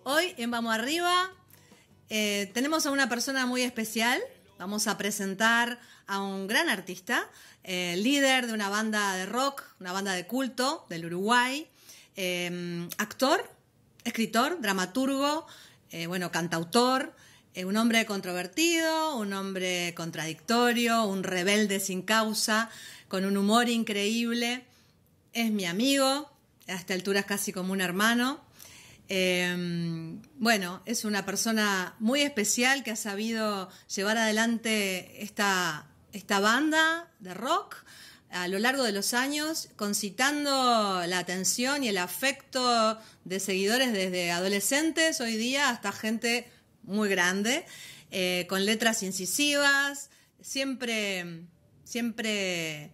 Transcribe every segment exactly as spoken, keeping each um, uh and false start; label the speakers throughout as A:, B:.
A: Hoy en Vamos Arriba eh, tenemos a una persona muy especial. Vamos a presentar a un gran artista, eh, líder de una banda de rock, una banda de culto del Uruguay, eh, actor, escritor, dramaturgo, eh, bueno, cantautor, eh, un hombre controvertido, un hombre contradictorio, un rebelde sin causa, con un humor increíble. Es mi amigo, a esta altura es casi como un hermano. Eh, bueno, es una persona muy especial que ha sabido llevar adelante esta, esta banda de rock a lo largo de los años, concitando la atención y el afecto de seguidores desde adolescentes hoy día hasta gente muy grande, eh, con letras incisivas, siempre, siempre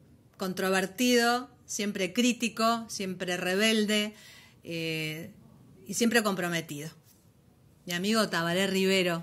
A: controvertido, siempre crítico, siempre rebelde, eh, y siempre comprometido. Mi amigo Tabaré Rivero.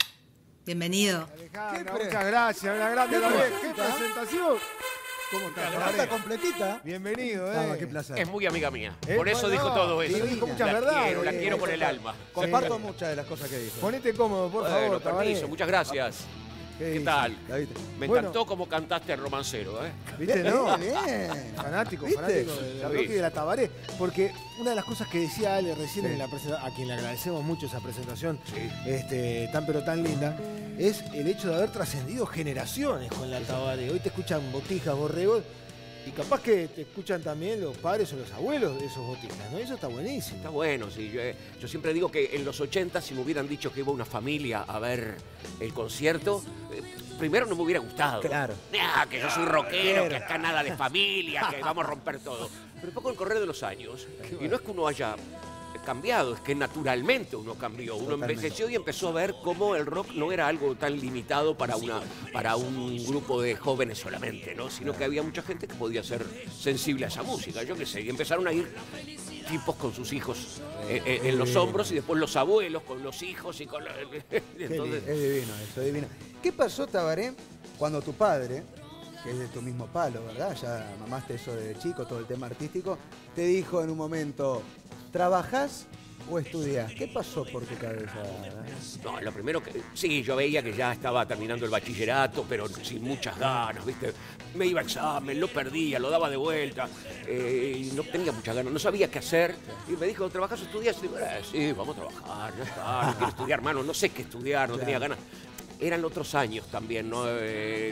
A: Bienvenido.
B: Alejandra, muchas gracias. Una grande Tabaré. ¡Qué presentación!
C: ¿Cómo estás? La carta completita.
B: Bienvenido, eh.
C: Ah, qué placer.
D: Es muy amiga mía.
B: ¿Eh?
D: Por eso
B: Bueno,
D: dijo todo eso.
B: divina. Dijo muchas
D: la
B: verdades.
D: quiero, la
B: Eh,
D: quiero con el
C: total.
D: alma.
C: Comparto
B: Sí.
C: muchas de las cosas que dijo.
B: Ponete cómodo, por
D: Bueno,
B: favor, Tabaré.
D: permiso, muchas gracias.
B: ¿Qué
D: ¿Qué
B: dice?
D: tal?
C: ¿La viste?
D: Me
B: Bueno.
D: encantó cómo cantaste el romancero, ¿eh?
B: ¿Viste, no?
C: Bien.
B: Fanático,
C: ¿Viste?
B: fanático de la
D: Sí.
B: rock y de la Tabaré. Porque una de las cosas que decía Ale recién en la presentación, a quien le agradecemos mucho esa presentación
D: Sí.
B: este, tan pero tan linda, es el hecho de haber trascendido generaciones con la Tabaré. Hoy te escuchan botijas, borregos, y capaz que te escuchan también los padres o los abuelos de esos botijas, ¿no? Eso está buenísimo.
D: Está bueno, sí. Yo, eh, yo siempre digo que en los ochenta, si me hubieran dicho que iba una familia a ver el concierto, eh, primero no me hubiera gustado.
C: Claro.
D: Nah, que yo soy rockero,
B: Claro.
D: que acá nada de familia, que vamos a romper todo. Pero poco el correr de los años, y no es que uno haya cambiado, es que naturalmente uno cambió, uno
C: Totalmente.
D: envejeció y empezó a ver cómo el rock no era algo tan limitado para, una, para un grupo de jóvenes solamente, ¿no? Sino que había mucha gente que podía ser sensible a esa música, yo qué sé, y empezaron a ir tipos con sus hijos eh, eh, en los hombros y después los abuelos con los hijos y con los...
B: Qué
D: Entonces,
C: Es divino eso, es divino. ¿Qué pasó, Tabaré, cuando tu padre, que es de tu mismo palo, ¿verdad? Ya mamaste eso de chico, todo el tema artístico, te dijo en un momento, ¿trabajás o estudiás? ¿Qué pasó por tu cabeza?
D: no, lo primero que... Sí, yo veía que ya estaba terminando el bachillerato, pero sin muchas ganas, ¿viste? Me iba a examen, lo perdía, lo daba de vuelta, eh, y no tenía muchas ganas, no sabía qué hacer. Y me dijo, ¿trabajás o estudias? Y digo, eh, sí, vamos a trabajar, ya está, no quiero estudiar, hermano, no sé qué estudiar, no tenía ganas. Eran otros años también, ¿no? Eh,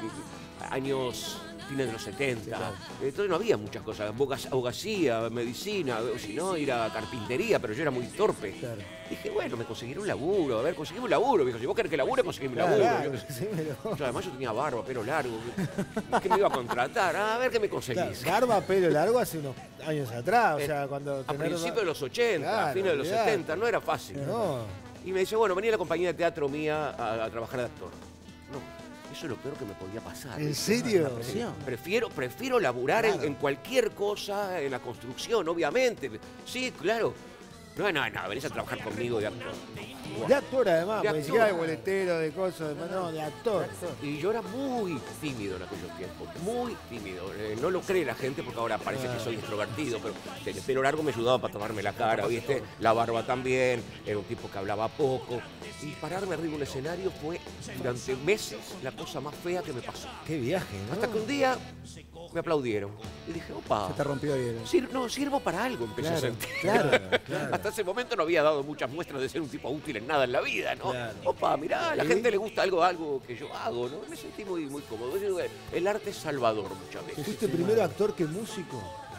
D: años... fines de los setenta. Entonces no había muchas cosas. Abogas- Abogacía, medicina, o si no, ir a carpintería, pero yo era muy torpe.
C: Claro.
D: Dije, bueno, me conseguiré un laburo. A ver, conseguí un laburo. Me dijo, si vos querés que labure, conseguí un
C: Claro,
D: laburo.
B: Claro,
D: Yo qué sé.
B: sí, pero-
D: Yo, además yo tenía barba, pelo largo. ¿Qué me iba a contratar? Ah, a ver qué me conseguís.
B: Claro, barba, pelo largo hace unos años atrás, o
D: Eh,
B: sea, cuando...
D: A
B: tener-
D: principios de los ochenta, a
B: Claro,
D: fines de los
B: olvidate.
D: setenta, no era fácil.
B: No,
D: Y me dice, bueno, vení a la compañía de teatro mía a, a trabajar de actor. No, eso es lo peor que me podía pasar.
B: ¿en serio?
C: La presión.
D: Prefiero, prefiero laburar en-
C: Claro.
D: en, cualquier cosa, en la construcción, obviamente. Sí, claro. No, no, no, venís a trabajar conmigo de actor.
B: De actor además,
D: De
B: porque ni
D: actor.
B: siquiera de boletero, de cosas, de- no, de actor.
D: Y yo era muy tímido en aquellos tiempos, muy tímido. Eh, no lo cree la gente porque ahora parece que soy extrovertido, pero el pelo largo me ayudaba para tomarme la cara, ¿viste? La barba también, era un tipo que hablaba poco. Y pararme arriba de un escenario fue durante meses la cosa más fea que me pasó.
B: Qué viaje, ¿no?
D: Hasta que un día me aplaudieron. Y dije, opa.
C: Se te rompió ahí el...
D: Sir- no, sirvo para algo, empecé a
C: Claro,
D: sentir.
C: claro, claro.
D: Hasta ese momento no había dado muchas muestras de ser un tipo útil en nada en la vida, ¿no?
B: Claro.
D: Opa, mirá, a la
B: ¿Sí?
D: gente le gusta algo, algo que yo hago, ¿no? Me sentí muy, muy cómodo. Yo digo, El arte es salvador muchas veces.
B: ¿Fuiste primero actor que músico?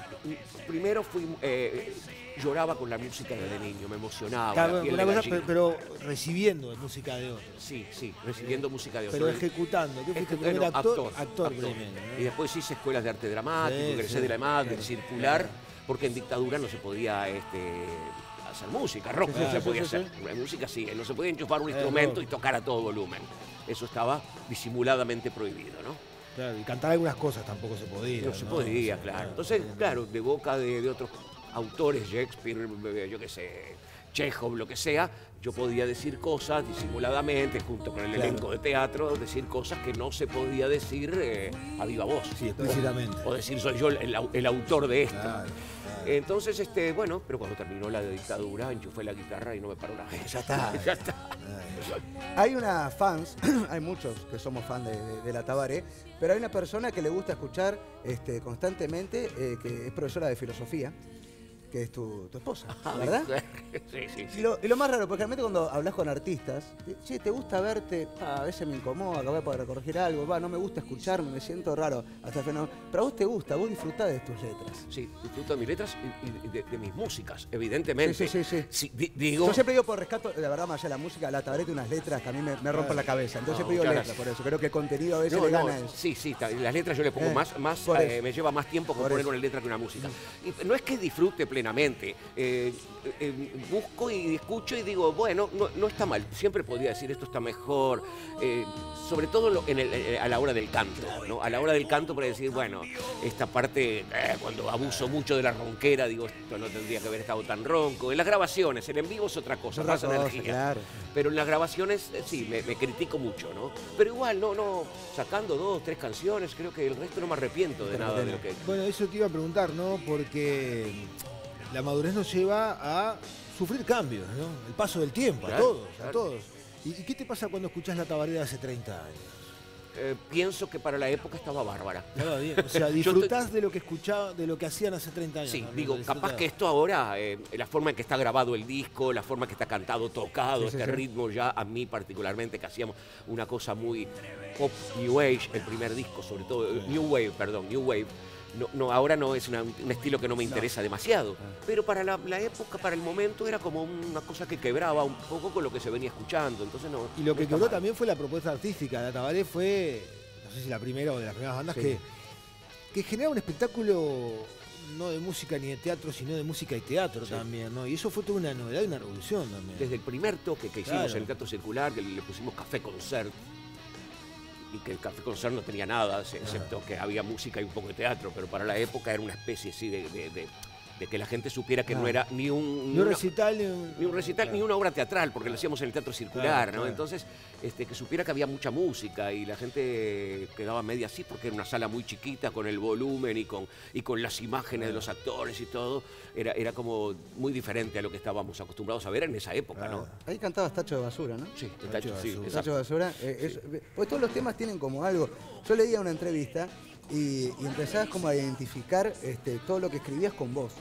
D: Primero fui, eh, lloraba con la música desde niño, me emocionaba.
B: Claro,
D: la piel
B: una
D: de
B: cosa,
D: gallina.
B: pero, pero recibiendo música de otros.
D: Sí, sí, recibiendo música de
B: Pero
D: otros.
B: ejecutando. ¿Qué fuiste
D: Eje-
B: primero
D: no,
B: actor? Actor, primero.
D: Y
B: ¿no?
D: después hice escuelas de arte dramático,
B: Sí,
D: egresé
B: sí,
D: de la EMAD,
B: claro,
D: del circular,
B: claro.
D: porque en dictadura no se podía este, hacer música, rock
B: Sí,
D: no
B: sí,
D: se
B: sí,
D: podía
B: sí,
D: hacer. Música sí, no se podía enchufar un
B: Eh,
D: instrumento
B: rock.
D: y tocar a todo volumen. Eso estaba disimuladamente prohibido, ¿no?
B: Claro, y cantar algunas cosas tampoco se podía.
D: No se podía,
B: O sea,
D: claro. Entonces, claro, de boca de, de otros autores, Shakespeare, eh, yo qué sé, Chekhov, lo que sea, yo podía decir cosas disimuladamente, junto con el
B: Claro.
D: elenco de teatro, decir cosas que no se podía decir eh, a viva voz.
B: Sí, explícitamente.
D: O decir, soy yo el, el au- el autor de esto.
C: Claro,
D: Entonces, este, bueno, pero cuando terminó la dictadura, enchufé la guitarra y no me paró la vez.
C: Ya está.
D: Ya está.
C: Hay una fans, hay muchos que somos fan de, de, de la Tabaré, pero hay una persona que le gusta escuchar este, constantemente, eh, que es profesora de filosofía, que es tu, tu esposa, ¿verdad?
D: Sí, sí, sí.
C: Y lo, y lo más raro, porque realmente cuando hablas con artistas, te- che, ¿te gusta verte? Ah, a veces me incomoda, acabo de corregir algo, va, no me gusta escucharme, me siento raro, hasta el fenómeno. Pero a vos te gusta, vos disfrutás de tus letras.
D: Sí, disfruto de mis letras y, y de, de mis músicas, evidentemente.
C: Sí, sí, sí, sí.
D: Sí, di- digo,
C: Yo siempre digo por rescato, la verdad, más allá de la música, la Tabaré tiene unas letras que a mí me, me rompen la cabeza. Entonces
D: No,
C: siempre digo
D: muchas
C: letras, por eso. Creo que el contenido a veces
D: no,
C: le
D: no,
C: gana eso.
D: sí, sí, ta- las letras yo le pongo
C: Eh,
D: más, más
C: por
D: eh,
C: eso.
D: me lleva más tiempo
C: Por
D: componer
C: eso.
D: una letra que una música. Y no es que disfrute plenamente, eh, eh, busco y escucho y digo, bueno, no, no está mal, siempre podría decir esto está mejor, eh, sobre todo lo- en el- eh, a la hora del canto, ¿no? A la hora del canto para decir, bueno, esta parte, eh, cuando abuso mucho de la ronquera, digo, esto no tendría que haber estado tan ronco. En las grabaciones, el en vivo es otra cosa,
C: Otra
D: más
C: cosa,
D: energía.
C: claro.
D: Pero en las grabaciones, eh, sí, me, me critico mucho, ¿no? Pero igual, no, no, sacando dos, tres canciones, creo que el resto no me arrepiento de nada de lo que...
B: Bueno, eso te iba a preguntar, ¿no? Porque la madurez nos lleva a sufrir cambios, ¿no? El paso del tiempo, a
D: Claro,
B: todos, a
D: claro.
B: todos. ¿Y, y qué te pasa cuando escuchás la Tabaré de hace treinta años?
D: Eh, pienso que para la época estaba bárbara.
B: Estaba bien. O sea,
D: Yo
B: disfrutás de lo que escuchaba, de lo que hacían hace treinta años.
D: Sí,
B: también,
D: digo,
B: lo
D: capaz
B: disfrutás.
D: que esto ahora, eh, la forma en que está grabado el disco, la forma en que está cantado, tocado,
C: Sí, sí,
D: este
C: sí.
D: ritmo ya, a mí particularmente, que hacíamos una cosa muy pop, New Age, el primer disco sobre todo, eh, New Wave, perdón, New Wave, no, no, ahora no es una- un estilo que no me interesa demasiado, pero para la, la época, para el momento, era como una cosa que quebraba un poco con lo que se venía escuchando, entonces no...
B: Y lo
D: no
B: que
D: está
B: quebró
D: mal.
B: también fue la propuesta artística. La Tabaré fue, no sé si la primera o de las primeras bandas
C: Sí.
B: que, que genera un espectáculo no de música ni de teatro, sino de música y teatro
D: Sí.
B: también, ¿no? Y eso fue toda una novedad y una revolución también.
D: Desde el primer toque que hicimos
B: Claro.
D: en el Teatro Circular, que le pusimos Café Concert, y que el Café Concert no tenía nada, excepto que había música y un poco de teatro, pero para la época era una especie así de, de- de- de que la gente supiera que no
C: Ah.
D: era ni un,
B: Ni un
D: una-
B: recital, ni un,
D: ni un recital,
B: claro.
D: ni una obra teatral, porque lo hacíamos en el Teatro Circular,
B: Claro,
D: ¿no?
B: claro.
D: Entonces, este, que supiera que había mucha música y la gente quedaba media así, porque era una sala muy chiquita, con el volumen y con, y con las imágenes de los actores y todo, era, era como muy diferente a lo que estábamos acostumbrados a ver en esa época, ¿no?
C: Ahí cantabas Tacho de Basura, ¿no?
D: Sí, el
B: Tacho
D: tacho,
B: de
D: sí,
B: basura.
D: exacto.
C: Tacho de Basura. eh, es- pues todos los temas tienen como algo. Yo leía una entrevista y, y empezabas como a identificar este, todo lo que escribías con vos.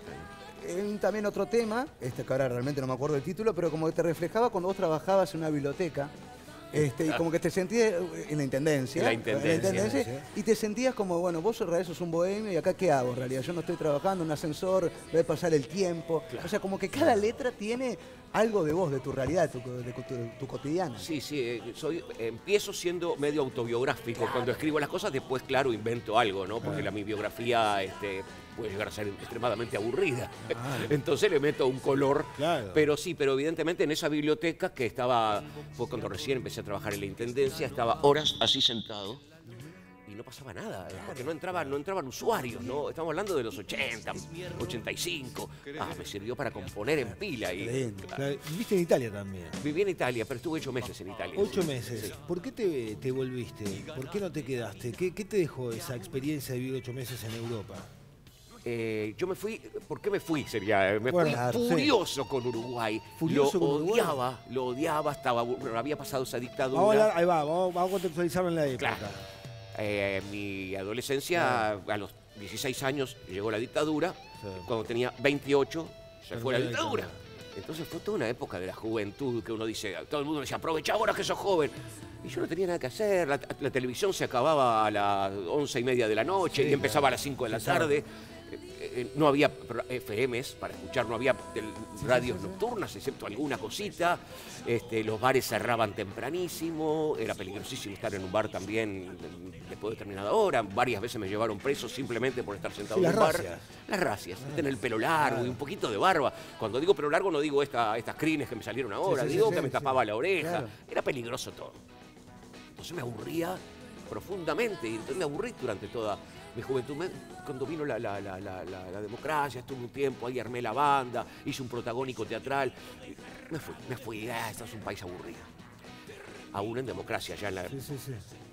C: En también otro tema, este que ahora realmente no me acuerdo del título, pero como que te reflejaba cuando vos trabajabas en una biblioteca. Este, y como que te sentías en la intendencia.
D: En la intendencia,
B: sí.
C: Y te sentías como, bueno, vos en realidad sos un bohemio y acá qué hago en realidad. Yo no estoy trabajando en un ascensor, voy a pasar el tiempo. O sea, como que cada letra tiene algo de vos, de tu realidad, de tu, de tu, tu cotidiana.
D: Sí, sí, eh, soy, empiezo siendo medio autobiográfico. Cuando escribo las cosas, después, claro, invento algo, ¿no? Porque la, mi biografía este, puede llegar a ser extremadamente aburrida. Entonces le meto un color.
B: Claro.
D: Pero sí, pero evidentemente en esa biblioteca que estaba, fue cuando recién empecé a trabajar en la intendencia, estaba horas así sentado. Y no pasaba nada, eh, porque no entraban, no entraban usuarios, ¿no? Estamos hablando de los ochenta, ochenta y cinco. Ah, me sirvió para componer en pila. Y,
C: Lindo.
D: claro.
B: Claro, Viviste en Italia también.
D: Viví en Italia, pero estuve ocho meses en Italia.
B: Ocho
D: Sí.
B: meses.
D: Sí.
B: ¿Por qué te, te volviste? ¿Por qué no te quedaste? ¿Qué, qué te dejó esa experiencia de vivir ocho meses en Europa?
D: Eh, yo me fui, ¿por qué me fui? Sería, eh, me
B: Bueno,
D: fui
B: claro, sí.
D: furioso con Uruguay.
B: ¿Furioso
D: lo
B: con Uruguay?
D: odiaba, lo odiaba, estaba, abu- había pasado esa dictadura.
B: Vamos a hablar, ahí va, vamos, vamos a contextualizarlo en la época.
D: Claro. Eh, en mi adolescencia, a los dieciséis años, llegó la dictadura.
B: Sí.
D: Cuando tenía veintiocho, se
B: Terminó
D: fue la
B: la
D: dictadura.
B: dictadura.
D: Entonces fue toda una época de la juventud que uno dice, todo el mundo decía, aprovecha ahora que sos joven. Y yo no tenía nada que hacer, la, la televisión se acababa a las once y media de la noche
B: Sí,
D: y empezaba
B: claro.
D: a las cinco de la
B: Sí, claro.
D: tarde. Eh, eh, No había pro- F Ms para escuchar, no había tel- radios nocturnas, excepto alguna cosita. Este, los bares cerraban tempranísimo, era peligrosísimo estar en un bar también eh, después de determinada hora. Varias veces me llevaron preso simplemente por estar sentado
B: Sí,
D: en un
B: las
D: bar.
B: racias.
D: Las racias, tener el pelo largo y un poquito de barba. Cuando digo pelo largo no digo esta- estas crines que me salieron ahora,
C: sí, sí,
D: digo
C: sí,
D: que me
C: sí.
D: tapaba la oreja.
C: Claro.
D: Era peligroso todo. Entonces me aburría profundamente y entonces me aburrí durante toda mi juventud. Me- cuando vino la, la- la- la- la- la democracia, estuve un tiempo ahí, armé la banda, hice un protagónico teatral. y Me fui, me fui. Ah, esto es un país aburrido. Aún en democracia, ya en la...
B: Sí, sí, sí.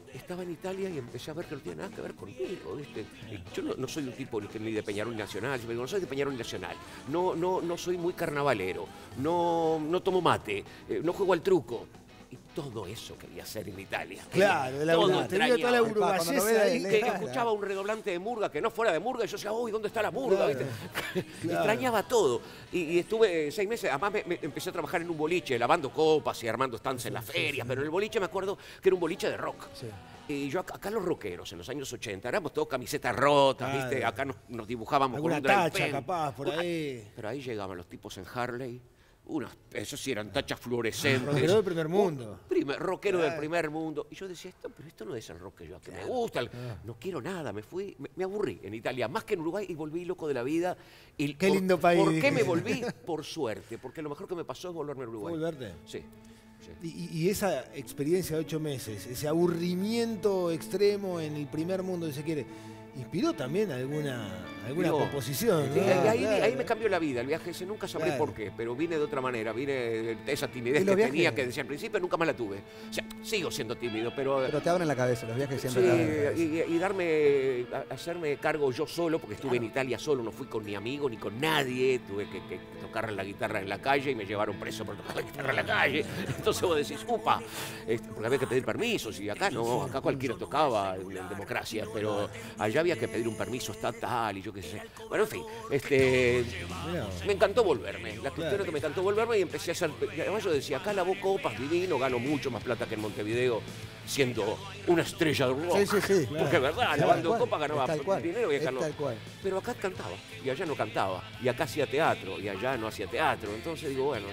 D: estaba en Italia y empecé a ver que no tiene nada que ver conmigo, ¿viste? Yo no, no soy un tipo ni de Peñarol Nacional, no soy de Peñarol Nacional, no, no, no soy muy carnavalero, no, no tomo mate, eh, no juego al truco. Y todo eso quería hacer en Italia.
B: Claro, la,
D: todo
B: tenía toda la
D: extrañaba.
B: uruguayesa ahí.
D: Que escuchaba un redoblante de murga que no fuera de murga y yo decía, uy, ¿dónde está la murga?
B: Claro,
D: ¿viste?
B: claro.
D: Extrañaba todo. Y, y estuve seis meses, además me, me empecé a trabajar en un boliche, lavando copas y armando stands en las ferias, pero en el boliche me acuerdo que era un boliche de rock.
B: Sí.
D: Y yo acá, acá los rockeros en los años ochenta éramos todos camisetas rotas,
B: Claro.
D: ¿viste? Acá nos, nos dibujábamos
B: Alguna
D: con un dry
B: tacha
D: pen.
B: capaz por ahí.
D: Pero ahí llegaban los tipos en Harley. Unos, esos sí eran tachas fluorescentes.
B: Rockero del primer mundo.
D: Un primer, rockero
B: Claro.
D: del primer mundo. Y yo decía, esto, pero esto no es el rock que yo que me gusta. el- No quiero nada. Me fui, me, me aburrí en Italia, más que en Uruguay, y volví loco de la vida. Y
B: Qué
D: por-
B: lindo país,
D: ¿Por qué
B: dije.
D: me volví? Por suerte. Porque lo mejor que me pasó es volverme a Uruguay.
B: ¿Fue volverte?
D: Sí. sí.
B: Y, y esa experiencia de ocho meses, ese aburrimiento extremo en el primer mundo, si se quiere, inspiró también alguna, alguna
D: Digo,
B: composición,
D: Sí,
B: ¿no?
D: y ahí,
B: Claro.
D: ahí me cambió la vida, el viaje ese nunca sabré
B: Claro.
D: por qué, pero vine de otra manera, vine de esa timidez
C: ¿Y los
D: que tenía,
C: viajes?
D: que decía al principio, nunca más la tuve. O sea, sigo siendo tímido, pero...
C: Pero te abren la cabeza, los viajes siempre te abren la
D: Sí,
C: cabeza.
D: y, y darme, a- hacerme cargo yo solo, porque estuve en Italia solo, no fui con ni amigo ni con nadie, tuve que, que tocar la guitarra en la calle y me llevaron preso por tocar la guitarra en la calle. Entonces vos decís, upa, este, porque había que pedir permisos y acá no, acá cualquiera tocaba en, en democracia, pero allá había que pedir un permiso estatal y yo qué sé. Bueno, en fin, este,
B: Mirá.
D: me encantó volverme. La cuestión
B: Claro.
D: es que me encantó volverme y empecé a hacer. Y además yo decía, acá lavo copas, divino, gano mucho más plata que en Montevideo, siendo una estrella de rock.
C: Sí, sí, sí.
D: Porque es verdad,
C: Tal
D: lavando
C: cual,
D: copas
C: es
D: ganaba
C: tal cual,
D: dinero y acá
C: es
D: no.
C: tal cual.
D: Pero acá cantaba y allá no cantaba. Y acá hacía teatro y allá no hacía teatro. Entonces digo, bueno,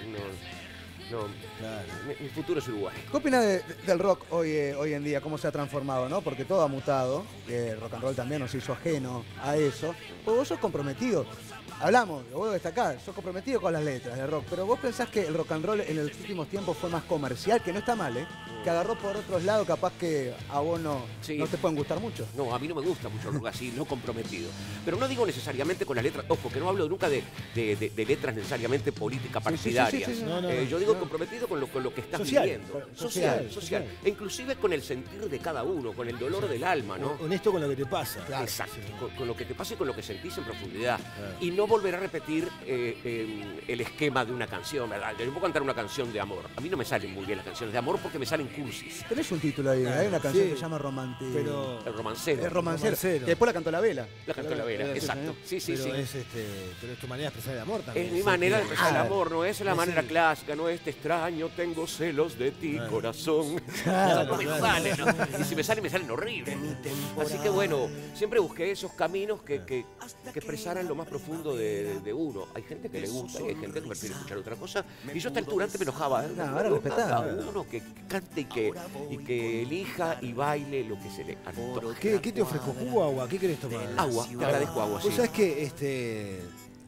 D: no, no,
B: Claro.
D: mi, mi futuro es Uruguay.
C: ¿Qué opinas de- de- del rock hoy, eh, hoy en día? ¿Cómo se ha transformado? ¿No? Porque todo ha mutado. eh, El rock and roll también nos hizo ajeno a eso. Pues vos sos comprometido. Hablamos, lo voy a destacar, sos comprometido con las letras de rock. Pero vos pensás que el rock and roll en los últimos tiempos fue más comercial, que no está mal, ¿eh? Que agarró por otros lados, capaz que a vos no,
D: Sí.
C: no te pueden gustar mucho.
D: No, a mí no me gusta mucho el rock así, no comprometido. Pero no digo necesariamente con las letras, ojo, que no hablo nunca de, de- de- de letras necesariamente políticas
C: Sí, sí, sí, sí,
D: partidarias.
C: sí,
B: no, no,
D: Eh,
B: no,
D: yo digo
B: no.
D: comprometido con lo, con lo que estás
B: Social,
D: viviendo.
B: con-
D: Social,
B: social,
D: social.
B: social.
D: E inclusive con el sentir de cada uno, con el dolor del alma, ¿no?
B: Honesto con lo que te pasa.
D: Exacto, con, con lo que te pasa y con lo que sentís en profundidad.
B: Claro.
D: Y no volver a repetir eh, eh, el esquema de una canción, ¿verdad? Yo puedo cantar una canción de amor. A mí no me salen muy bien las canciones de amor porque me salen cursis.
C: Tenés un título ahí,
B: Claro,
C: hay una canción
B: sí.
C: que se llama Romantic.
B: Pero,
D: El romancero.
C: Es romancero.
B: Romancero.
C: Que después la cantó la vela.
D: La cantó la vela,
C: Sí, sí,
D: exacto. Sí, sí,
B: pero
D: sí.
B: es este, pero es tu manera de expresar el amor también.
D: Es mi
B: sí,
D: manera de
B: que-
D: expresar el
C: Claro.
D: amor, no es la
B: Es
D: manera
B: el-
D: clásica, no es te extraño, tengo celos de ti,
B: Claro.
D: corazón.
B: Claro,
D: no me
B: claro.
D: sale, ¿no? Y si me salen, me salen horribles. Así que bueno, siempre busqué esos caminos que, que, que expresaran lo más profundo de, de uno. Hay gente que le gusta y hay gente que prefiere escuchar otra cosa. Y yo hasta el esta altura antes me enojaba. ¿eh?
C: No, ahora
D: Yo,
C: respetá.
D: cada uno que cante y que, y que elija y baile lo que se le antoje.
B: ¿Qué, ¿Qué te ofrezco? ¿Jugo o agua? ¿Qué querés tomar?
D: Agua, te agradezco agua, sí.
B: Vos sabés que este,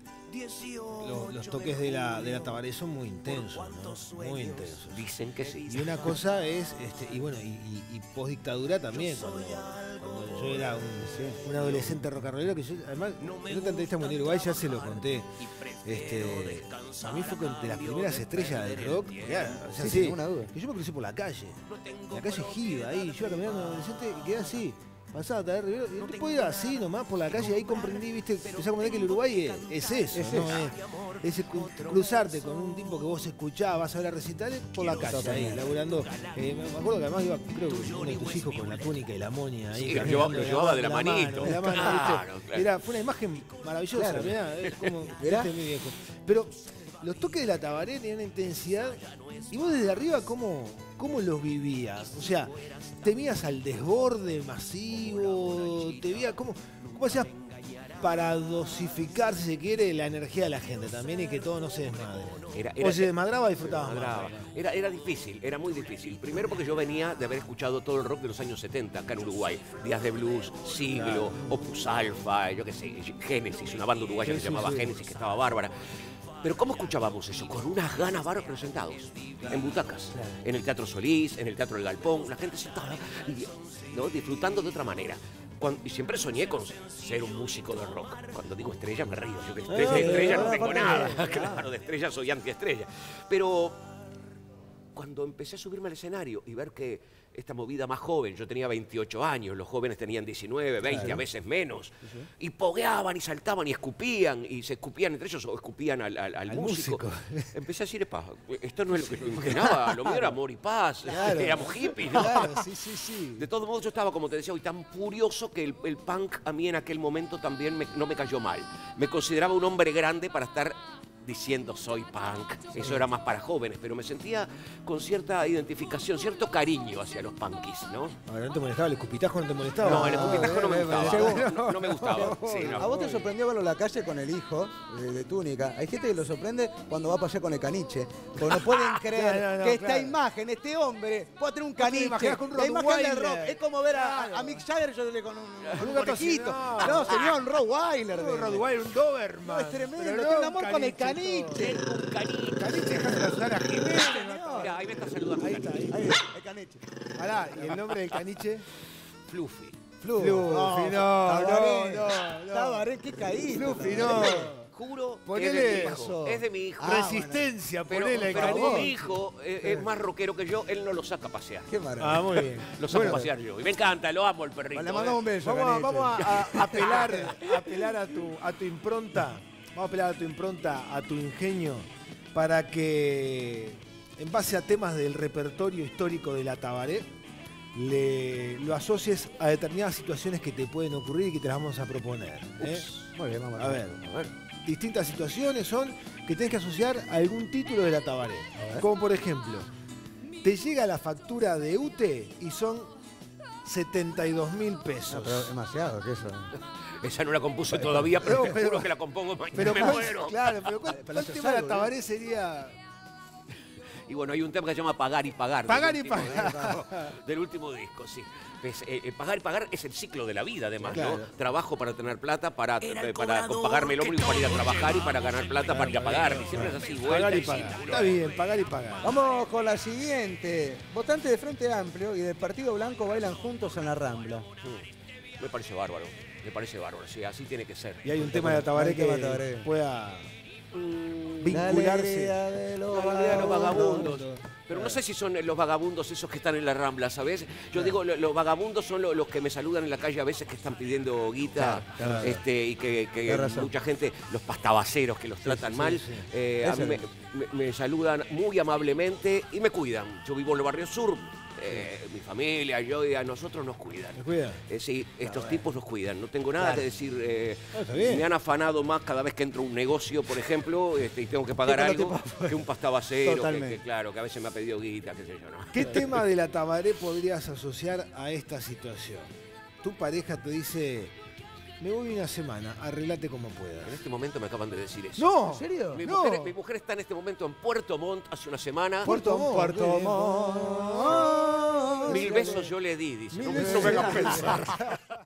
B: los, los toques de la, de la Tabaré son muy intensos, ¿no? Muy intensos.
D: Dicen que sí.
B: Y una cosa es, este, y bueno, y, y, y post-dictadura también, cuando, cuando yo era un, un adolescente rock and rollero, que yo, además, en otra entrevista en Uruguay ya se lo conté. Este, a mí fue con- de las primeras estrellas del rock, ya, o sea,
C: Sí,
B: sí,
C: sin ninguna duda.
B: que yo me crucé por la calle, la calle Giva, ahí, yo iba caminando adolescente y quedé así. Pasaba a traer Rivero, y no te puedo ir así nomás por la calle, ahí comprendí, viste, empecé a comprender que el Uruguay es, es eso,
C: Es
B: ¿no?
C: eso.
B: Es, es cru- cruzarte con un tipo que vos escuchabas, vas a ver a recitales por la calle, ahí, laburando. Eh, me acuerdo que además iba, creo que uno de tus hijos con la túnica y la moña ahí.
D: Sí, lo
B: caminando
D: llevaba- lo llevaba de la
B: mano,
D: manito.
B: de la mano,
D: Claro,
B: ¿viste?
D: claro.
B: Era, fue una imagen maravillosa,
C: Claro.
B: mirá, es como,
C: Mirá.
B: este, mi viejo. Pero los toques de la Tabaré tenían una intensidad. ¿Y vos desde arriba cómo, cómo los vivías? O sea, ¿te veías al desborde masivo? ¿Te veías cómo, cómo hacías para dosificar, si se quiere, la energía de la gente también y que todo no se desmadre?
D: Era-
B: o
D: era-
B: se desmadraba, disfrutabas
D: Madraba.
B: más.
D: Era, era difícil, era muy difícil. Primero porque yo venía de haber escuchado todo el rock de los años setenta acá en Uruguay. Días de Blues, Siglo, Opus Alpha, yo qué sé, Génesis, una banda uruguaya que
B: Sí,
D: se
B: sí,
D: llamaba
B: sí.
D: Génesis, que estaba bárbara. Pero ¿cómo escuchábamos eso? Con unas ganas bárbaras, pero sentados, en butacas, en el Teatro Solís, en el Teatro del Galpón, la gente sentada, y, ¿no? disfrutando de otra manera. Cuando- y siempre soñé con ser un músico de rock. Cuando digo estrella me río, yo que estrella,
B: Ah,
D: de estrella no
B: ah,
D: tengo
B: aparte
D: nada.
B: de-
D: Claro, de estrella soy antiestrella. Pero cuando empecé a subirme al escenario y ver que esta movida más joven, yo tenía veintiocho años, los jóvenes tenían diecinueve, veinte, claro, a veces menos, sí, sí. y pogueaban y saltaban y escupían, y se escupían entre ellos o escupían al, al, al, al músico. músico. Empecé a decir, epa, esto no es lo que yo imaginaba, lo mío era amor y paz, claro. éramos hippies, ¿no?
B: Claro, sí, sí, sí.
D: De todos modos, yo estaba, como te decía hoy, tan furioso que el, el punk a mí en aquel momento también me, no me cayó mal. Me consideraba un hombre grande para estar diciendo soy punk, eso era más para jóvenes, pero me sentía con cierta identificación, cierto cariño hacia los punkis, ¿no?
B: Ahora, ¿no te molestaba? ¿El escupitajo no te molestaba?
D: No, el escupitajo
B: ah,
D: no, me
B: eh,
D: gustaba,
B: eh,
D: no, no me gustaba. Sí, no.
C: ¿A vos te sorprendió verlo en la calle con el hijo de, de Túnica? Hay gente que lo sorprende cuando va a pasar con el caniche, porque no pueden creer
B: no, no, no,
C: que
B: claro.
C: esta imagen, este hombre, pueda tener un caniche,
B: con un
C: la imagen del rock. Es como ver a,
B: claro.
C: a Mick Jagger yo le con un, con un
B: gato
C: conejito.
B: así,
C: No, no, señor, un Rottweiler.
B: Un Rottweiler, un Doberman.
C: No, es tremendo,
B: Pero
C: tiene
B: no
C: un amor con el
B: caniche,
C: caniche.
D: Un caniche.
B: Caniche, dejate la sudar a Jiménez.
D: Mira, ahí me está saludando.
B: Ahí está, ahí.
C: Ahí, el caniche.
B: Pará, ¿y el nombre del caniche?
D: Fluffy.
B: Fluffy, no, no,
C: Tabaré,
B: no, no.
C: Tabaré, qué caído.
B: Fluffy, no.
D: Juro
B: Ponele
D: que es de mi
B: eso.
D: hijo. Es de mi hijo.
C: Ah,
B: Resistencia,
D: pero
B: ponele el
D: pero como mi
B: caniche.
D: hijo eh, es más rockero que yo, él no lo saca a pasear.
C: Qué maravilla.
B: Ah, muy bien.
D: Lo saco
B: Bueno,
D: a pasear yo. Y me encanta, lo amo el perrito.
C: Le mandamos un
D: eh.
C: beso,
B: Vamos, a,
C: caniche.
B: vamos a, a apelar, a apelar a tu, a tu impronta. Vamos a apelar a tu impronta, a tu ingenio, para que, en base a temas del repertorio histórico de la Tabaré, le, lo asocies a determinadas situaciones que te pueden ocurrir y que te las vamos a proponer. ¿eh?
C: Muy bien, vamos
B: A ver, a ver. Distintas situaciones son que tenés que asociar a algún título de la Tabaré. Como por ejemplo, te llega la factura de U T E y son setenta y dos mil pesos.
C: No, pero demasiado, que eso.
D: Esa no la compuse todavía, pero,
B: No,
D: te
B: pero-
D: juro que la compongo mañana.
B: Pero
D: me
B: ¿cuál-
D: muero.
B: claro, pero ¿cuál,
C: Pero
B: cuál
C: se
B: tema
C: sabe,
B: de la Tabaré sería
D: Y bueno, hay un tema que se llama Pagar y Pagar.
B: pagar
D: del
B: y
D: último
B: pagar?
D: disco, del último disco, sí. Es, eh, eh, pagar y pagar es el ciclo de la vida, además,
B: Claro.
D: ¿no? Trabajo para tener plata, para, eh, para pagarme el ómnibus, para ir a trabajar y para ganar plata para ir a pagar. Y siempre es así, vuelta
B: Pagar y
D: y
B: pagar.
D: círculo.
B: Está bien, pagar y pagar.
C: Vamos con la siguiente. Votantes de Frente Amplio y del Partido Blanco bailan juntos en la Rambla.
D: Mm. Me parece bárbaro, me parece bárbaro, sí, así tiene que ser.
B: Y hay un tema de la Tabaré
C: Hay un tema
B: que
C: de Tabaré.
B: pueda
D: Mm,
C: La
B: vincularse.
C: alegría de los
D: La alegría de los vagabundos.
C: vagabundos.
D: Pero no sé si son los vagabundos esos que están en la Rambla, ¿sabes? Yo digo, lo- los vagabundos son lo- los que me saludan en la calle a veces que están pidiendo guita,
C: Claro, claro.
D: este, y que, que
C: Tienes razón.
D: mucha gente, los pastabaceros que los tratan
B: sí,
D: mal,
B: sí.
D: eh, a
C: Ese
D: mí me,
C: es.
D: me- me saludan muy amablemente y me cuidan. Yo vivo en el barrio sur, eh, mi familia, yo y a nosotros nos cuidan.
B: ¿Me cuida?
D: Eh, sí, estos tipos nos cuidan. No tengo nada que decir. eh,
B: Ah, está bien.
D: me han afanado más cada vez que entro a un negocio, por ejemplo, este, y tengo que pagar
C: Sí, pero
D: algo,
C: te-
D: que un pastabacero, que,
C: Totalmente.
D: que claro, que a veces me ha pedido guita, qué sé yo, ¿no?
B: ¿Qué tema de la Tabaré podrías asociar a esta situación? Tu pareja te dice, me voy una semana, arreglate como puedas.
D: En este momento me acaban de decir eso.
B: ¡No!
C: ¿En serio?
D: Mi,
B: No.
D: mujer, mi mujer está en este momento en Puerto Montt hace una semana.
B: Puerto Montt,
C: Puerto
B: bien.
C: Montt.
D: Mil besos yo le di, dice.
B: Mil
D: No,
B: besos
D: no me
B: le
D: hagas
B: di.
D: pensar.